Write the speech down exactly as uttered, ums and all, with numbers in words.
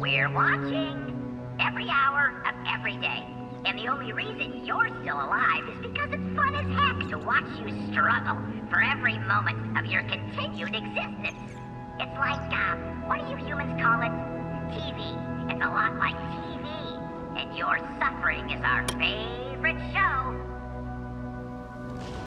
We're watching every hour of every day. And the only reason you're still alive is because it's fun as heck to watch you struggle for every moment of your continued existence. It's like, uh, what do you humans call it? T V. It's a lot like T V. And your suffering is our favorite.